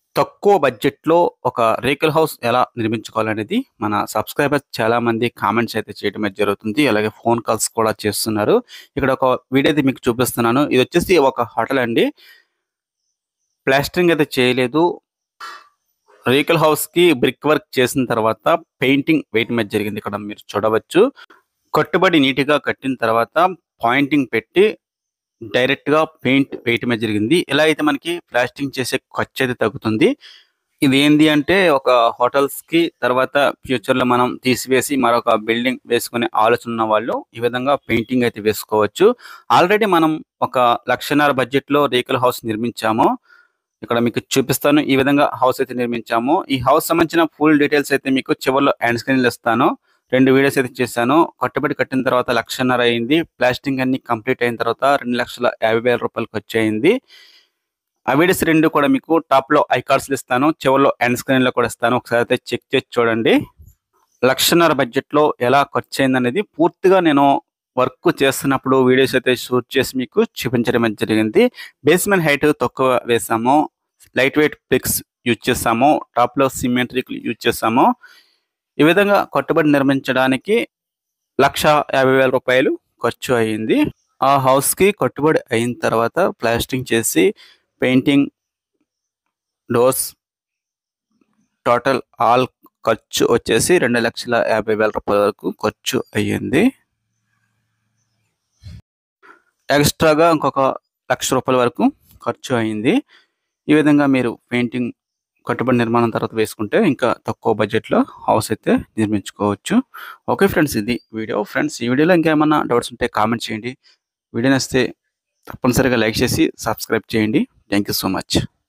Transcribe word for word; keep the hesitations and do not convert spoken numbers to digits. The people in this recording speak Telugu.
తక్కువ బడ్జెట్‌లో ఒక రేకుల హౌస్ ఎలా నిర్మించుకోవాలనేది మన సబ్‌స్క్రైబర్స్ చాలామంది కామెంట్స్ అయితే చేయడం అయితే జరుగుతుంది. అలాగే ఫోన్ కాల్స్ కూడా చేస్తున్నారు. ఇక్కడ ఒక వీడియో అయితే మీకు చూపిస్తున్నాను. ఇదొచ్చేసి ఒక హోటల్ అండి. ప్లాస్టరింగ్ అయితే చేయలేదు. రేకుల హౌస్‌కి బ్రిక్ వర్క్ చేసిన తర్వాత పెయింటింగ్ వేయటం అయితే జరిగింది. ఇక్కడ మీరు చూడవచ్చు. కట్టుబడి నీట్‌గా కట్టిన తర్వాత పాయింటింగ్ పెట్టి డైరెక్ట్‌గా పెయింట్ వేయటమే జరిగింది. ఇలా అయితే మనకి ప్లాస్టరింగ్ చేసే ఖర్చయితే తగ్గుతుంది. ఇదేంది అంటే ఒక హోటల్స్‌కి తర్వాత ఫ్యూచర్‌లో మనం తీసివేసి మరొక బిల్డింగ్ వేసుకునే ఆలోచన ఉన్న వాళ్ళు ఈ విధంగా పెయింటింగ్ అయితే వేసుకోవచ్చు. ఆల్రెడీ మనం ఒక లక్షన్నర బడ్జెట్‌లో రేకుల హౌస్ నిర్మించాము. ఇక్కడ మీకు చూపిస్తాను. ఈ విధంగా హౌస్ అయితే నిర్మించాము. ఈ హౌస్ సంబంధించిన ఫుల్ డీటెయిల్స్ అయితే మీకు చివర్లో ఎండ్ స్క్రీన్‌లో ఇస్తాను. రెండు వీడియోస్ అయితే చేశాను. కట్టుబడి కట్టిన తర్వాత లక్షన్నర అయింది. ప్లాస్టరింగ్ అన్నీ కంప్లీట్ అయిన తర్వాత రెండు లక్షల యాభై వేల రూపాయలు ఖర్చయింది. ఆ వీడియోస్ రెండు కూడా మీకు టాప్‌లో ఐ కార్డ్స్‌లో ఇస్తాను. చివర్లో ఎండ్ స్క్రీన్‌లో కూడా ఇస్తాను. ఒకసారి అయితే చెక్ చేసి చూడండి. లక్షన్నర బడ్జెట్‌లో ఎలా ఖర్చయిందనేది పూర్తిగా నేను వర్క్ చేస్తున్నప్పుడు వీడియోస్ అయితే షూట్ చేసి మీకు చూపించడం అయితే జరిగింది. బేస్‌మెంట్ హైట్ తక్కువ వేసాము. లైట్ వెయిట్ బ్రిక్స్ యూజ్ చేసాము. టాప్‌లో సిమెంట్ రేకులు యూజ్ చేసాము. ఈ విధంగా కట్టుబడి నిర్మించడానికి లక్ష యాభై వేల రూపాయలు ఖర్చు అయింది. ఆ హౌస్‌కి కట్టుబడి అయిన తర్వాత ప్లాస్టరింగ్ చేసి పెయింటింగ్, డోర్స్ టోటల్ ఆల్ ఖర్చు వచ్చేసి రెండు లక్షల యాభై వేల రూపాయల వరకు ఖర్చు అయ్యింది. ఎక్స్‌ట్రాగా ఇంకొక లక్ష రూపాయల వరకు ఖర్చు అయింది. ఈ విధంగా మీరు పెయింటింగ్ కట్టుబడి నిర్మాణం తర్వాత వేసుకుంటే ఇంకా తక్కువ బడ్జెట్‌లో హౌస్ అయితే నిర్మించుకోవచ్చు. ఓకే ఫ్రెండ్స్, ఇది వీడియో. ఫ్రెండ్స్, ఈ వీడియోలో ఇంకేమన్నా డౌట్స్ ఉంటే కామెంట్ చేయండి. వీడియో నచ్చితే తప్పనిసరిగా లైక్ చేసి సబ్స్క్రైబ్ చేయండి. Thank you so much.